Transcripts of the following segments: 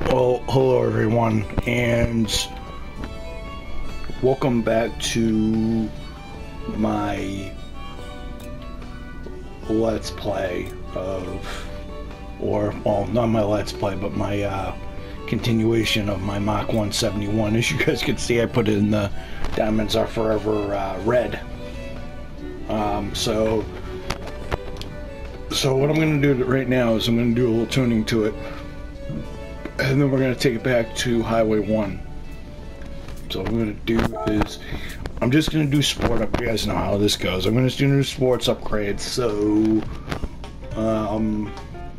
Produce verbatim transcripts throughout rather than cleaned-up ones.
Well, hello everyone, and welcome back to my Let's Play of, or, well, not my Let's Play, but my uh, continuation of my Mach one seventy-one. As you guys can see, I put it in the Diamonds Are Forever uh, red. Um, so, so what I'm going to do right now is I'm going to do a little tuning to it. And then we're going to take it back to Highway one. So what I'm going to do is, I'm just going to do sport up. You guys know how this goes. I'm going to do sports upgrades. So, um...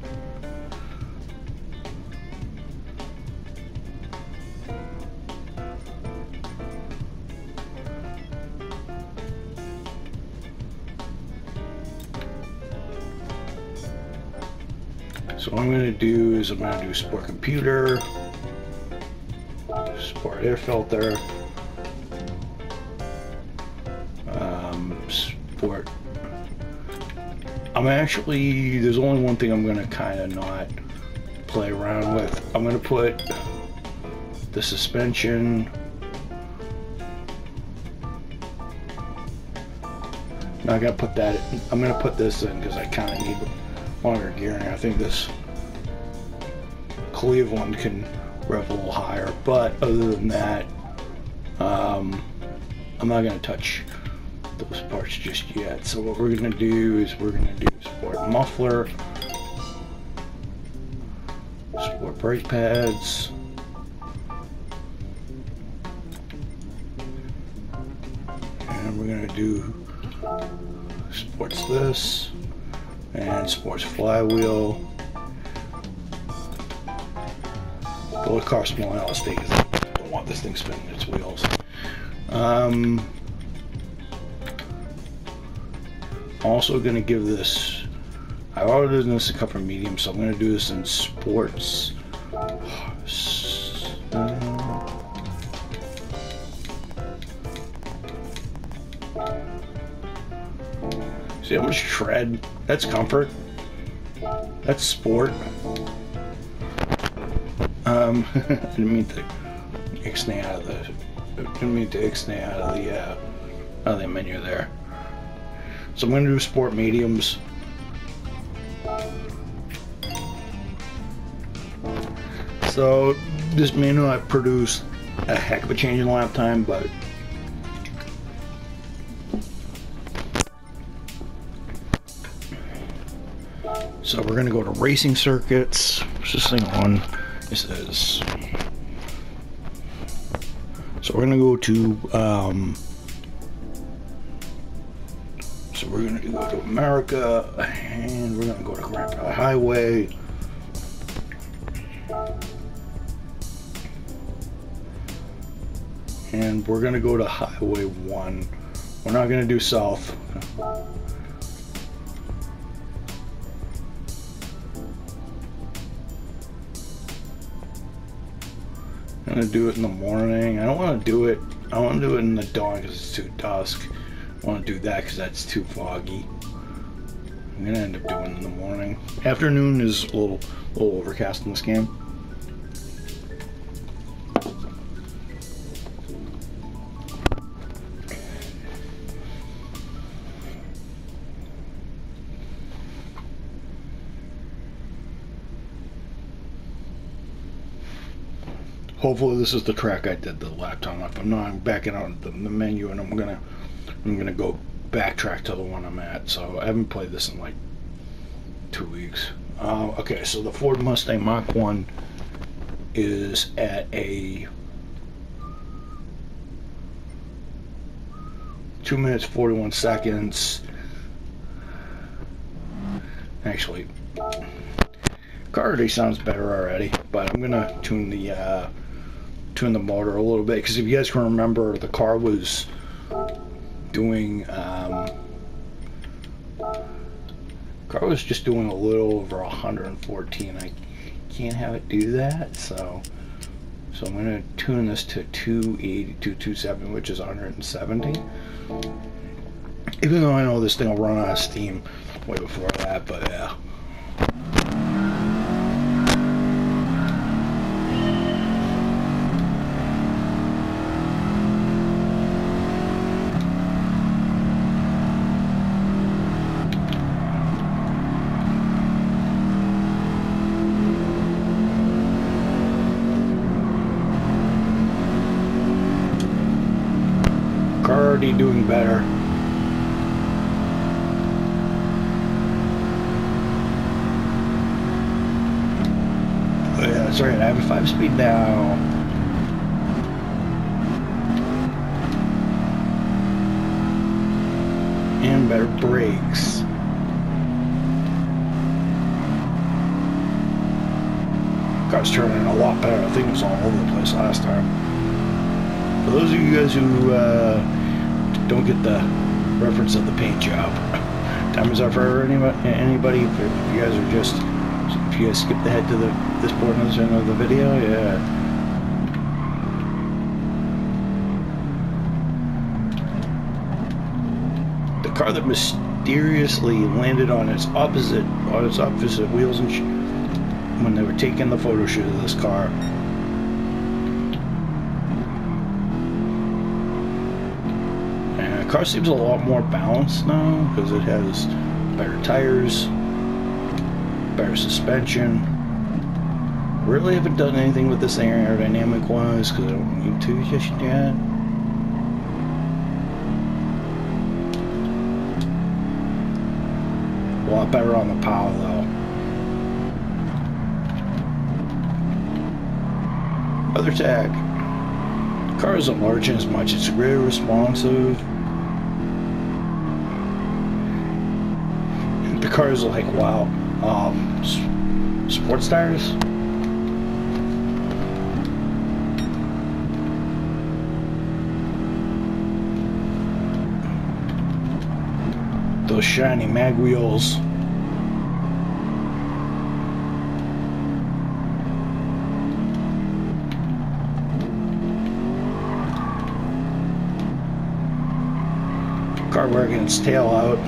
So what I'm going to do is I'm going to do sport computer, sport air filter, um, sport. I'm actually, there's only one thing I'm going to kind of not play around with. I'm going to put the suspension. Now I got to put that, I'm going to put this in because I kind of need longer gearing. I think this Cleveland can rev a little higher, but other than that, um, I'm not going to touch those parts just yet. So what we're going to do is we're going to do sport muffler, sport brake pads, and we're going to do sports this, and sports flywheel. Well, it costs more L S D because I don't want this thing spinning its wheels. Um, also going to give this, I already done this a couple of mediums, so I'm going to do this in sports. See how much tread? That's comfort. That's sport. Um, I didn't mean to ixnay out of the. I didn't mean to ixnay out of the uh, out of the menu there. So I'm going to do sport mediums. So this may not produce a heck of a change in lap time, but so we're going to go to racing circuits. What's this thing on? This is. So we're going to go to. Um, so we're going to go to America, and we're going to go to Grand Prix Highway. And we're going to go to Highway one. We're not going to do South. I'm gonna do it in the morning. I don't want to do it. I don't want to do it in the dawn because it's too dusk. I want to do that because that's too foggy. I'm gonna end up doing it in the morning. Afternoon is a little, a little overcast in this game. Hopefully this is the track I did the lap time. If I'm not, I'm backing out of the menu and I'm gonna I'm gonna go backtrack to the one I'm at. So I haven't played this in like two weeks. Uh, okay, so the Ford Mustang Mach one is at a two minutes forty-one seconds. Actually, car already sounds better already, but I'm gonna tune the uh, tune the motor a little bit because if you guys can remember, the car was doing um, car was just doing a little over one hundred fourteen. I can't have it do that, so so I'm gonna tune this to two eighty, two twenty-seven, which is one hundred seventy. Even though I know this thing will run out of steam way before that, but yeah. already doing better. Oh yeah, that's right, I have a five speed now. And better brakes. Car's turning a lot better. I think it was all over the place last time. For those of you guys who uh, don't get the reference of the paint job, diamonds are for anybody. Anybody, if you guys are just, if you guys skipped ahead to the this portion of the video, yeah. The car that mysteriously landed on its opposite, on its opposite wheels and sh when they were taking the photo shoot of this car. And the car seems a lot more balanced now because it has better tires, better suspension. Really haven't done anything with this thing aerodynamic wise because I don't need to just yet. A lot better on the power though. Other tag. The car isn't large as much. It's really responsive. And the cars are like, wow. Um, sports tires. Those shiny mag wheels. Car working its tail out.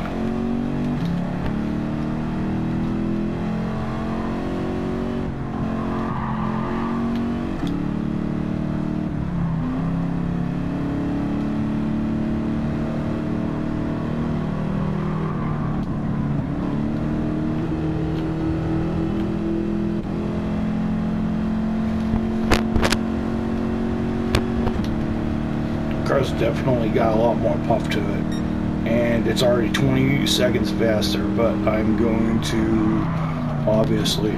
Car's definitely got a lot more puff to it, and it's already twenty seconds faster, but I'm going to obviously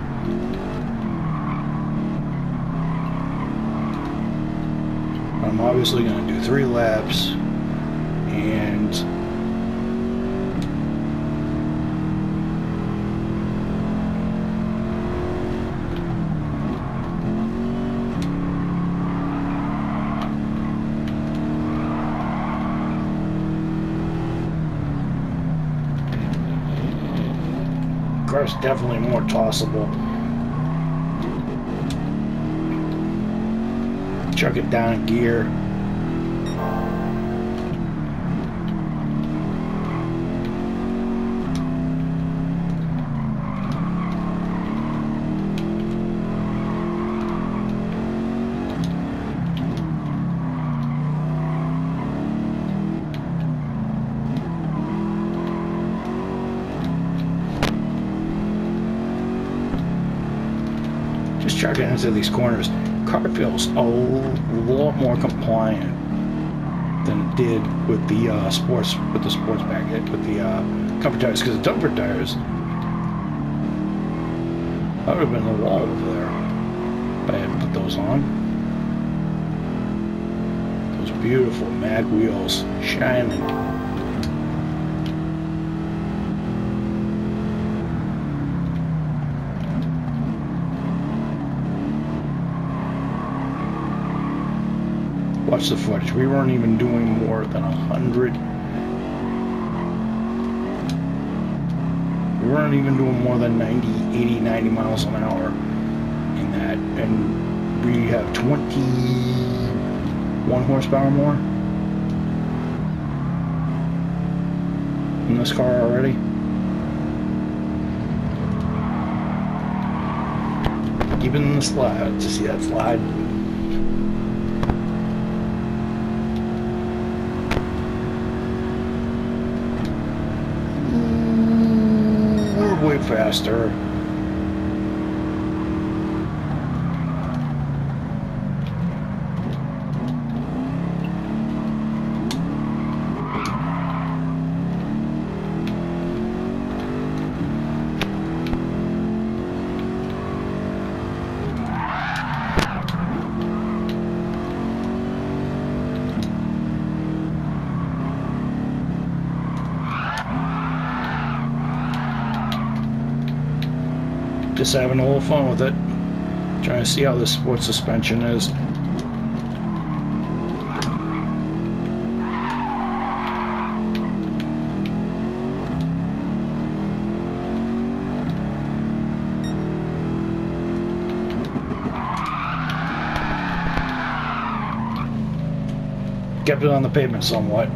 I'm obviously going to do three laps and car's definitely more tossable. Chuck it down in gear. Just chucking into these corners. Car feels a lot more compliant than it did with the uh, sports with the sports back with the uh, comfort tires, because the comfort tires that would have been the wall over there if I hadn't put those on. Those beautiful mag wheels shining. Watch the footage. We weren't even doing more than a hundred. We weren't even doing more than ninety, eighty, ninety miles an hour in that. And we have twenty-one horsepower more in this car already. Even the slide, to see that slide. Way faster. Just having a little fun with it. Trying to see how the sport suspension is. Kept it on the pavement somewhat.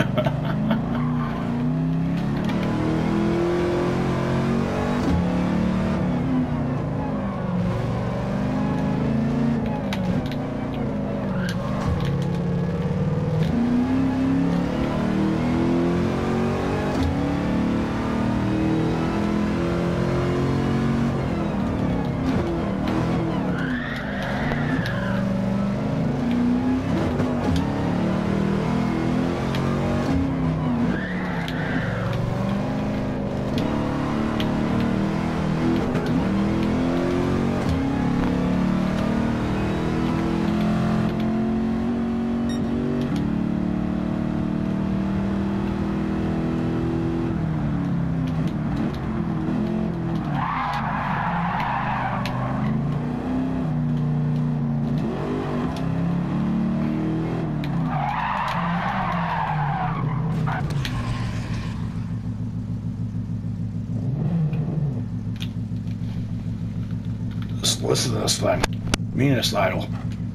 Listen to this thing. Meanest idol.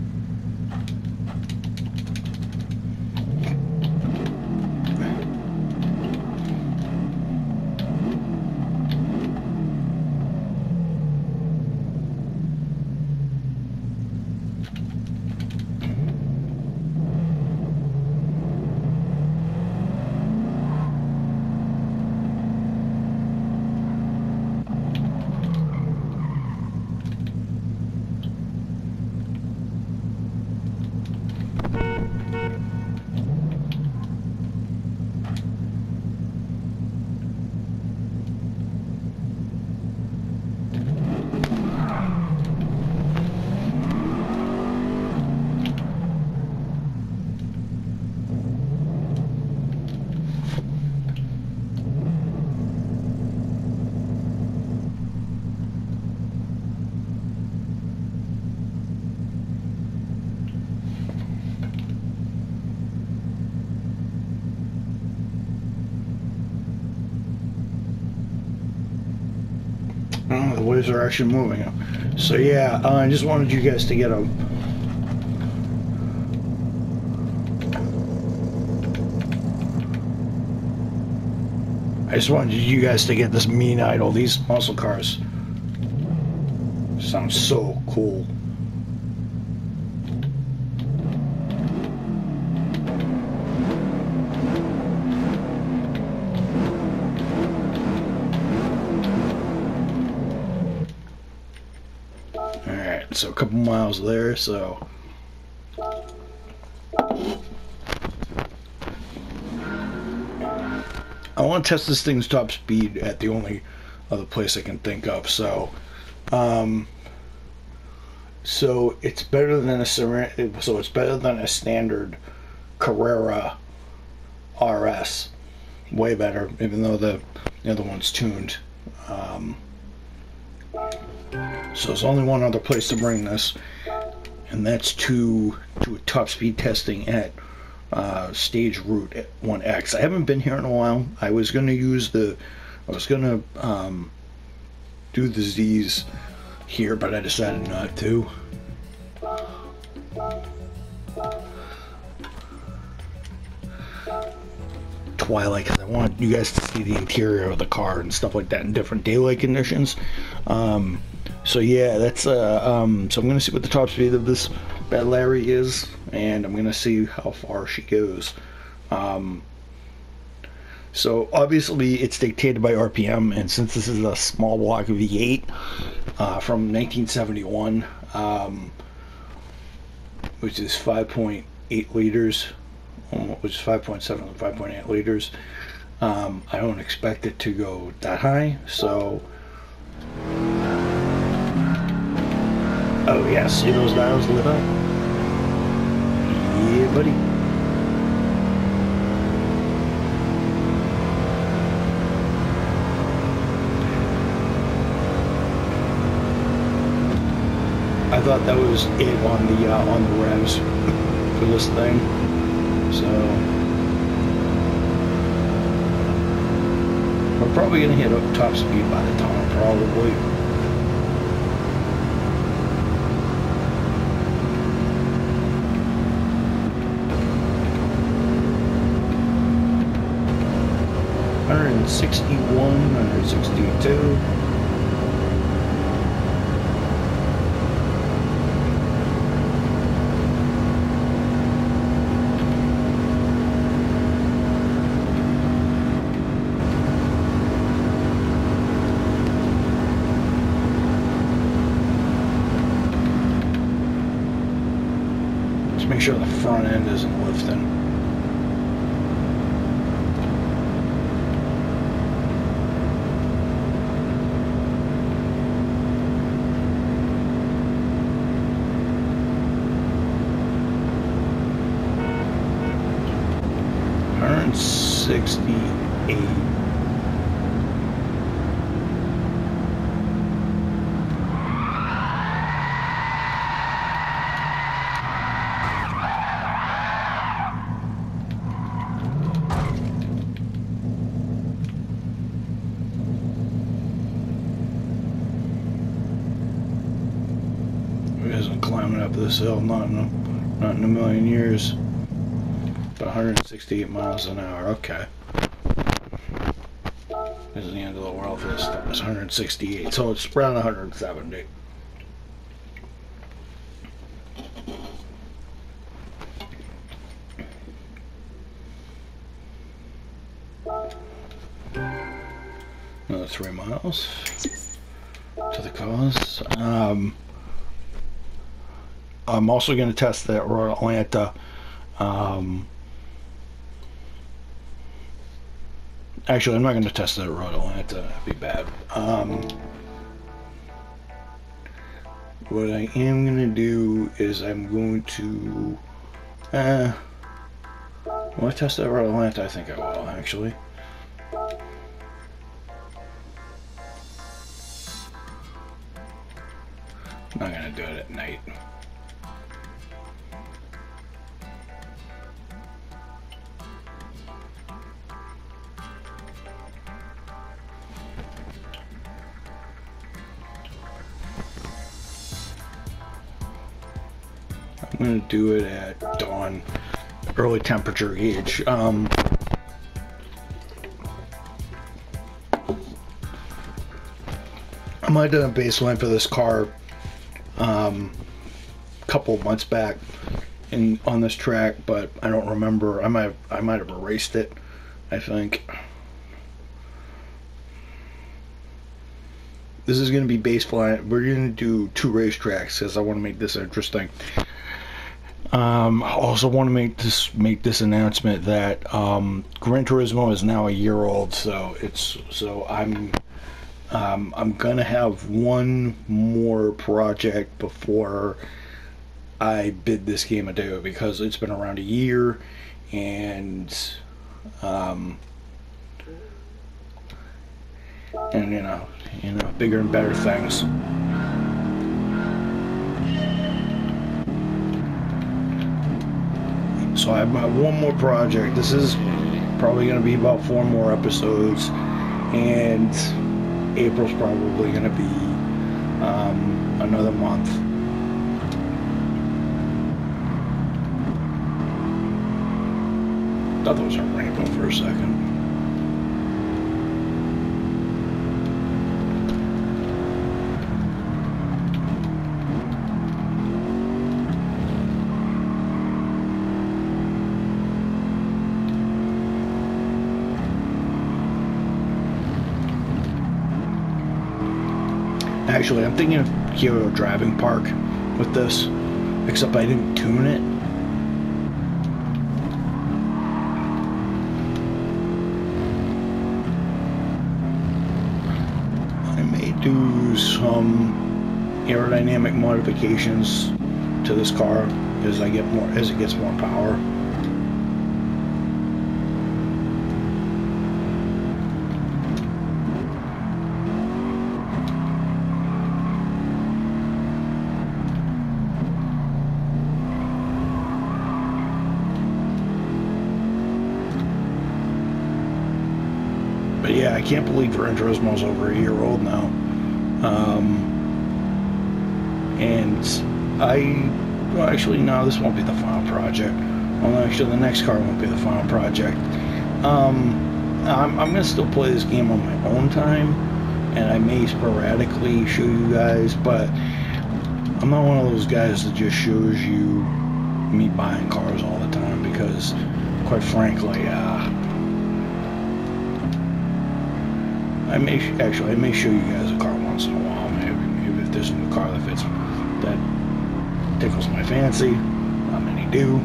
Oh, the waves are actually moving. So yeah, uh, I just wanted you guys to get a I just wanted you guys to get this mean idol. These muscle cars sound so cool. Alright, so a couple miles there, so I want to test this thing's top speed at the only other place I can think of. So, um, so it's better than a so it's better than a standard Carrera R S. Way better, even though the, the other one's tuned. Um, so there's only one other place to bring this, and that's to to a top speed testing at Uh, Stage Route one X. I haven't been here in a while. I was gonna use the, I was gonna um, do the Z's here, but I decided not to. Twilight, because I want you guys to see the interior of the car and stuff like that in different daylight conditions. Um, so yeah, that's uh, um, so I'm gonna see what the top speed of this Bad Larry is, and I'm gonna see how far she goes. Um, so obviously it's dictated by R P M, and since this is a small block V eight uh, from nineteen seventy-one, um, which is five point eight liters, which is five point seven and five point eight liters, um, I don't expect it to go that high. So oh yeah, see those dials lit up? Yeah, buddy. thought that was it on the uh, on the revs for this thing. So we're probably gonna hit up top speed by the time, probably. one sixty-one, one sixty-two. Just make sure the front end isn't lifting. one sixty-eight. It isn't climbing up this hill, not in a, not in a million years. one hundred sixty-eight miles an hour, okay. This is the end of the world for this stuff. It's one hundred sixty-eight, so it's around one hundred seventy. Another three miles to the cause. Um, I'm also going to test that Royal Atlanta. Um, Actually, I'm not going to test that road. Atlanta. That'd be bad. Um, what I am going to do is I'm going to... Uh, will I test that road Atlanta? I think I will, actually. I'm not going to do it at night. I'm going to do it at dawn, early temperature gauge. Um, I might have done a baseline for this car um, a couple of months back in on this track, but I don't remember. I might have, I might have erased it, I think. This is going to be baseline. We're going to do two racetracks because I want to make this interesting. Um, I also want to make this make this announcement that um, Gran Turismo is now a year old, so it's so I'm um, I'm gonna have one more project before I bid this game adieu because it's been around a year, and um, and you know you know bigger and better things. So I have my one more project. This is probably going to be about four more episodes, and April's probably going to be um, another month. Thought there was a rainbow for a second. Actually, I'm thinking of Kyoto Driving Park with this, except I didn't tune it. I may do some aerodynamic modifications to this car as I get more as it gets more power. yeah, I can't believe Gran Turismo's over a year old now. Um, and I, well, actually, no, this won't be the final project. Well, actually, the next car won't be the final project. Um, I'm, I'm going to still play this game on my own time, and I may sporadically show you guys, but I'm not one of those guys that just shows you me buying cars all the time, because, quite frankly, uh, I may, actually, I may show you guys a car once in a while, maybe, maybe if there's a new car that fits, that tickles my fancy. Not many do.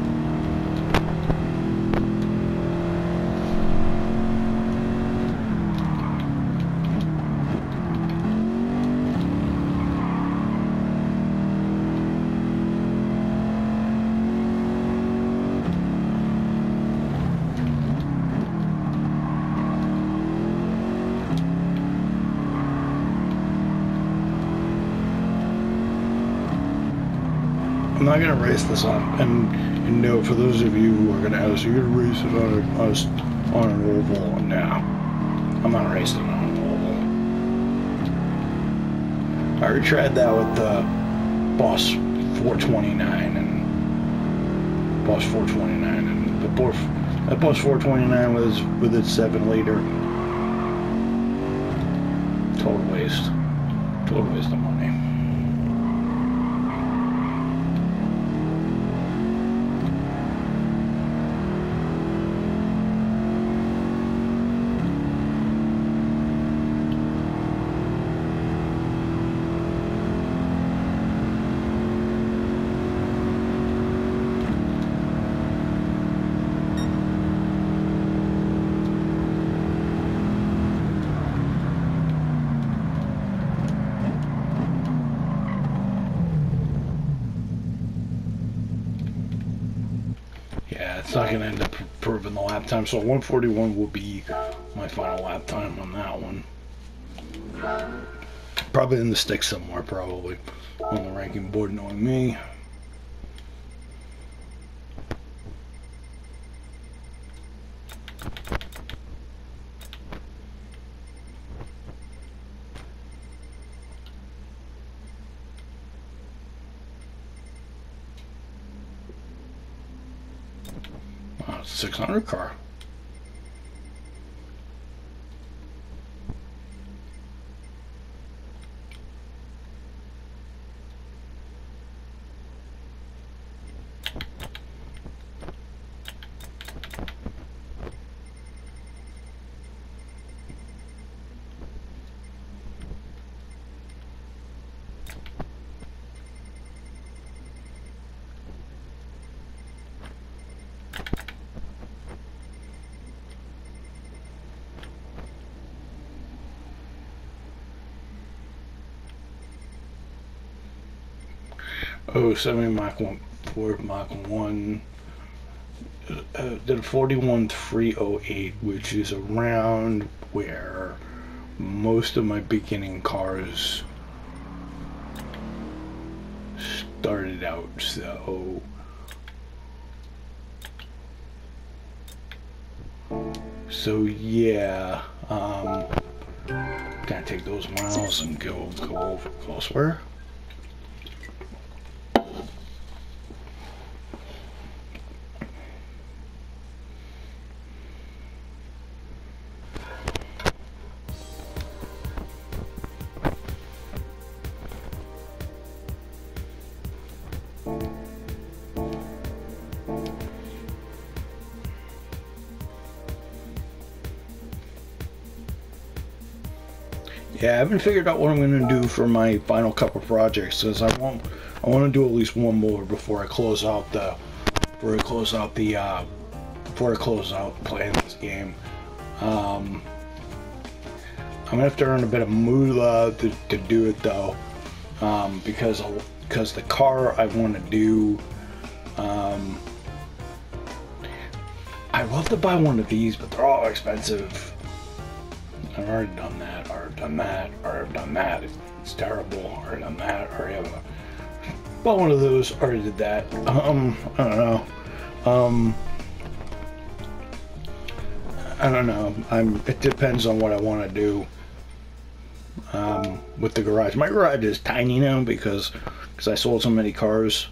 I'm not gonna race this on, and, and no, for those of you who are gonna ask, you're gonna race it on, a, on, a, on an oval? No, I'm not racing on an oval. I already tried that with the Boss four twenty-nine and Boss four twenty-nine, and the Boss, that Boss four twenty-nine was with its seven liter. Total waste. Total waste of money. Yeah, it's not going to end up improving the lap time, so one forty-one will be my final lap time on that one. Probably in the stick somewhere, probably, on the ranking board, knowing me. six hundred car. Oh, seventy Mach one, Ford Mach one, uh, did a forty-one three oh eight, which is around where most of my beginning cars started out, so so yeah, um, gotta take those miles and go go over elsewhere. Yeah, I haven't figured out what I'm going to do for my final couple projects, because I want I want to do at least one more before I close out the before I close out the uh, before I close out playing this game. Um, I'm gonna have to earn a bit of moolah to, to do it though, um, because because the car I want to do. Um, I'd love to buy one of these, but they're all expensive. I've already done that, or done that, or I've done that. It's terrible, or done that, or I have a, bought one of those, already did that. Um, I don't know. Um, I don't know. I'm. It depends on what I want to do um, with the garage. My garage is tiny now because because I sold so many cars.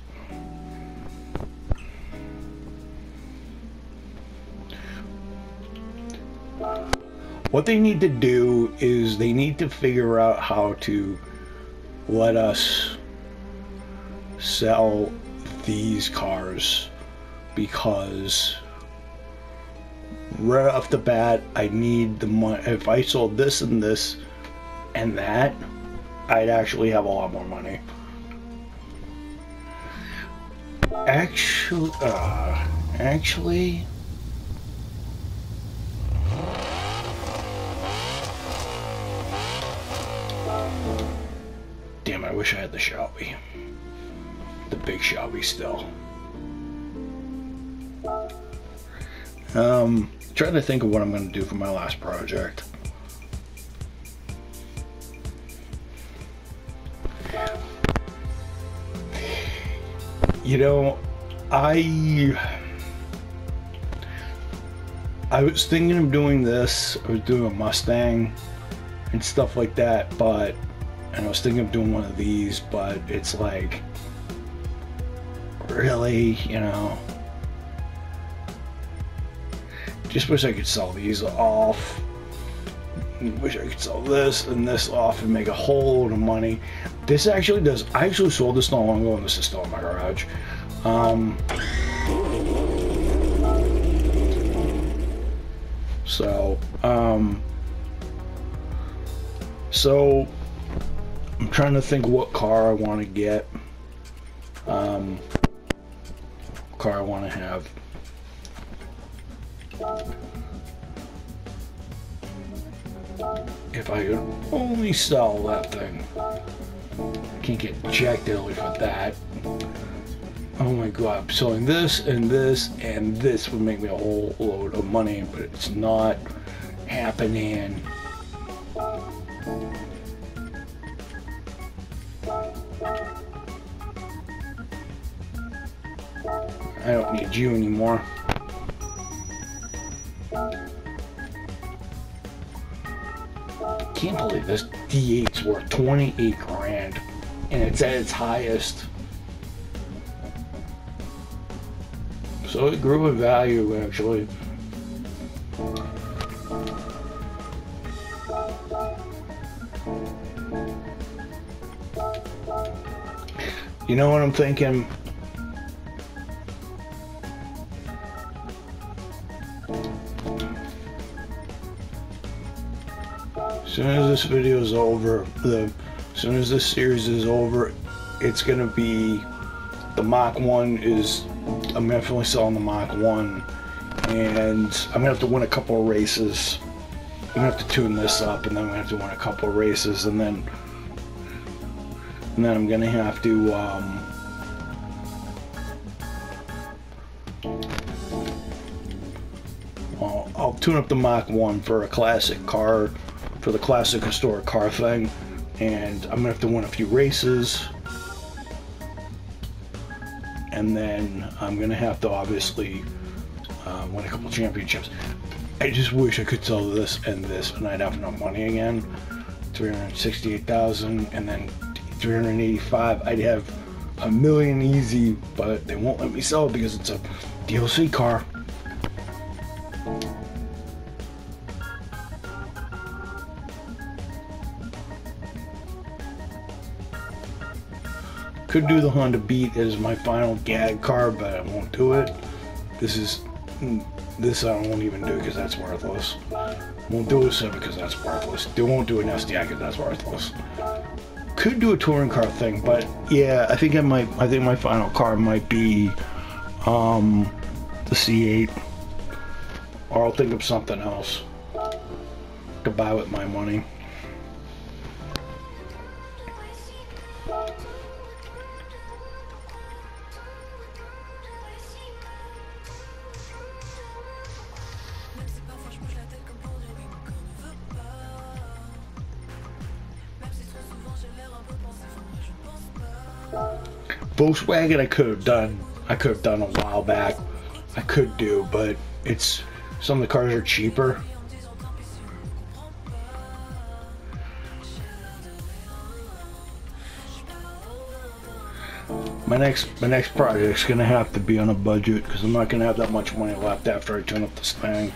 What they need to do is they need to figure out how to let us sell these cars, because right off the bat I need the money. If I sold this and this and that, I'd actually have a lot more money. Actually, uh, actually damn, I wish I had the Shelby. The big Shelby still. Um, trying to think of what I'm going to do for my last project. You know, I... I was thinking of doing this. I was doing a Mustang and stuff like that, but... And I was thinking of doing one of these, but it's like, really, you know, just wish I could sell these off. Wish I could sell this and this off and make a whole load of money. This actually does, I actually sold this not long ago, and this is still in my garage. Um, so, um, so, I'm trying to think what car I want to get, um, what car I want to have. If I could only sell that thing. I can't get Jack Daly for that. Oh my god, selling this and this and this would make me a whole load of money, but it's not happening. I don't need you anymore. Can't believe this D eight's worth twenty-eight grand and it's at its highest. So it grew in value actually. You know what I'm thinking? As soon as this video is over, the as soon as this series is over, it's gonna be the Mach one is. I'm definitely selling the Mach one, and I'm gonna have to win a couple of races. I'm gonna have to tune this up, and then I'm gonna have to win a couple of races, and then and then I'm gonna have to. Um, well, I'll tune up the Mach one for a classic car. For the classic historic car thing, and I'm gonna have to win a few races, and then I'm gonna have to obviously uh, win a couple championships. I just wish I could sell this and this and I'd have enough money again. three hundred sixty-eight thousand and then three hundred eighty-five. I'd have a million easy, but they won't let me sell it because it's a D L C car. Could do the Honda Beat as my final gag car, but I won't do it. This is this I won't even do because that's worthless. Won't do a Civic because that's worthless. They won't do an S D I because that's worthless. Could do a touring car thing, but yeah, I think I might. I think my final car might be um, the C eight, or I'll think of something else to buy with my money. Volkswagen I could have done I could have done a while back. I could do, but it's Some of the cars are cheaper. My next my next project's gonna have to be on a budget because I'm not gonna have that much money left after I turn up this thing.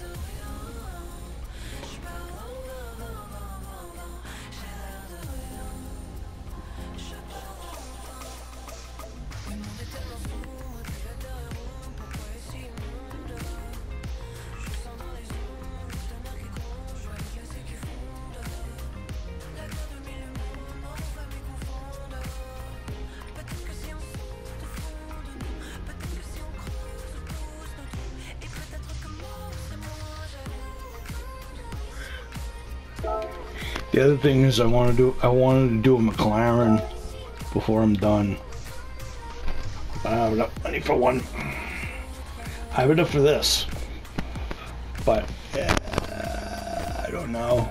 The other thing is I want to do I wanted to do a McLaren before I'm done. But I don't have enough money for one. I have enough for this. But uh, I don't know.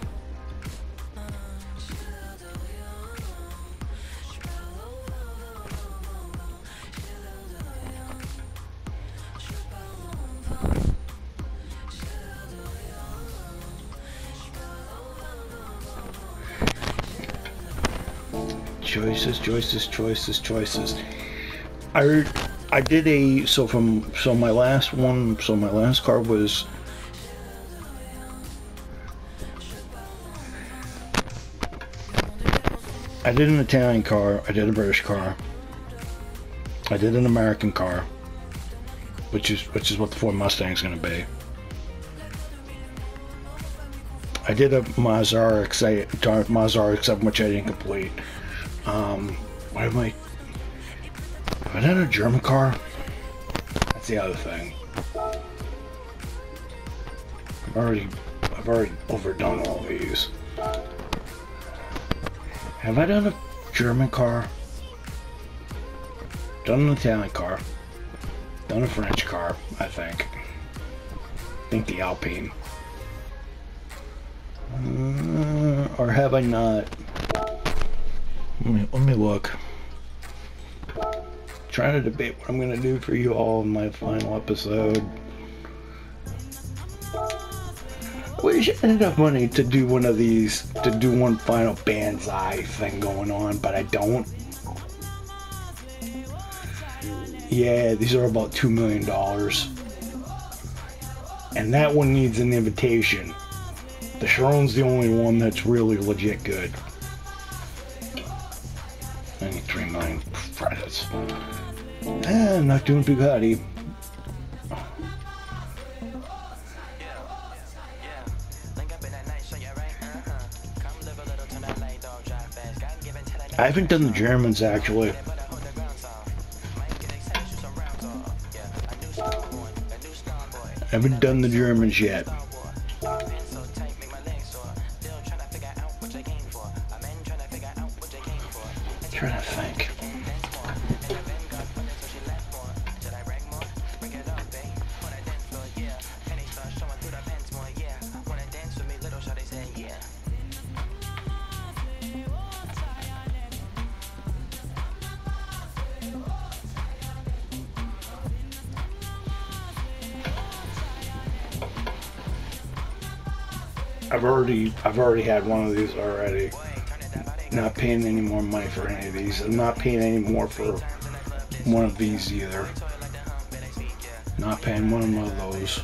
Choices, choices, choices, choices. I I did a so from so my last one so my last car was I did an Italian car, I did a British car, I did an American car, which is which is what the Ford Mustang's gonna be. I did a Mazda R X eight, Mazda R X seven, which I didn't complete. Um, what am I? Have I done a German car? That's the other thing. I've already, I've already overdone all these. Have I done a German car? Done an Italian car? Done a French car? I think. I think the Alpine. Uh, or have I not? Let me, let me look. Trying to debate what I'm gonna do for you all in my final episode. I wish I had enough money to do one of these, to do one final Banzai thing going on, but I don't. Yeah, these are about two million dollars. And that one needs an invitation. The Chiron's the only one that's really legit good. ninety-three million credits. Eh, I'm not doing Bugatti. I haven't done the Germans actually. I haven't done the Germans yet. Trying to think. I've already I've already had one of these already. Not paying any more money for any of these. I'm not paying any more for one of these either. Not paying one of those.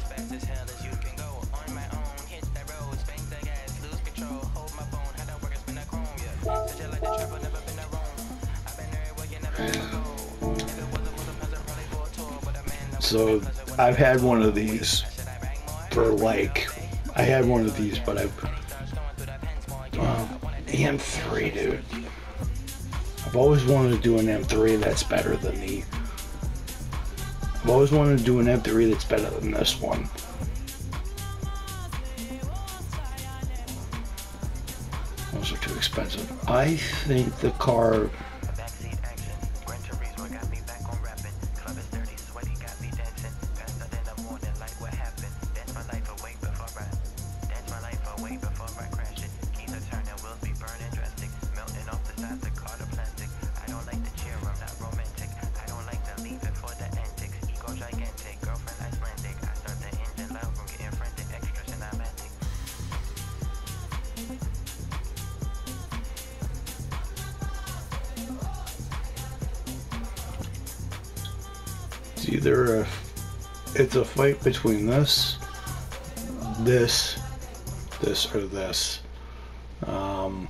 So I've had one of these for like, I had one of these, but I've, uh, the M three, dude. I've always wanted to do an M three that's better than the, I've always wanted to do an M three that's better than this one. Those are too expensive. I think the car, It's either a, it's a fight between this, this, this, or this. Um,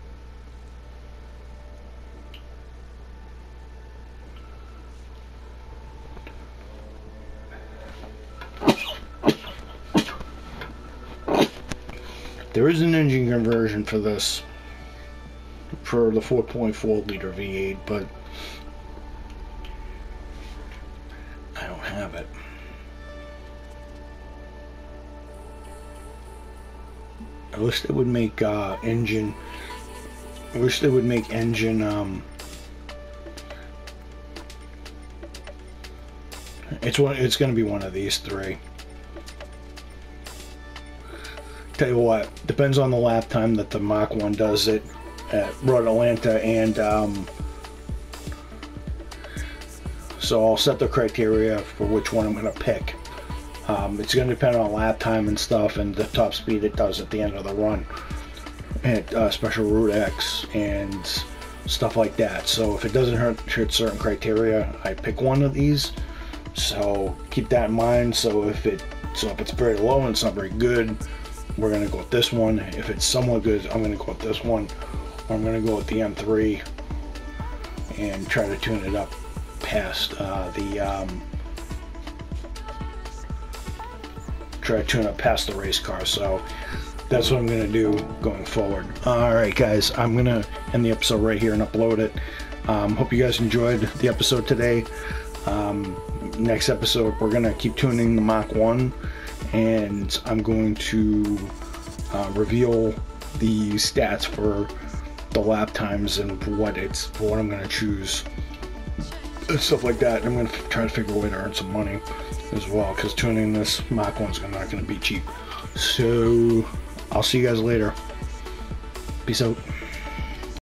there is an engine conversion for this, for the four point four liter V eight, but I don't have it. I wish they would make uh, engine. I wish they would make engine. Um, it's one. It's going to be one of these three. Tell you what, depends on the lap time that the Mach one does it at Road Atlanta, and um, so I'll set the criteria for which one I'm going to pick. Um, it's going to depend on lap time and stuff, and the top speed it does at the end of the run, at uh, Special Route X and stuff like that. So if it doesn't hit, hit certain criteria, I pick one of these. So keep that in mind. So if it so if it's very low and it's not very good, we're going to go with this one. If it's somewhat good, I'm going to go with this one. Or I'm going to go with the M three and try to tune it up past uh, the um, try to tune up past the race car. So that's what I'm going to do going forward. Alright guys, I'm going to end the episode right here and upload it. Um, hope you guys enjoyed the episode today. Um, next episode we're going to keep tuning the Mach one, and I'm going to uh, reveal the stats for the lap times and what it's for what I'm going to choose and stuff like that. And I'm going to try to figure a way to earn some money as well, because tuning this Mach one's not going to be cheap. So I'll see you guys later. Peace out.